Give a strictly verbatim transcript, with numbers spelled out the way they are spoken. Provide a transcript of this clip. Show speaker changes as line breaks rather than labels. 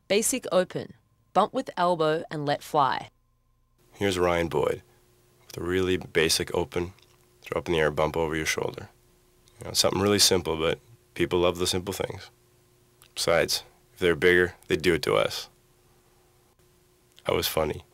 Basic open, bump with elbow and let fly.
Here's Ryan Boyd with a really basic open, throw up in the air, bump over your shoulder. You know, something really simple, but people love the simple things. Besides, if they're bigger, they'd do it to us. That was funny.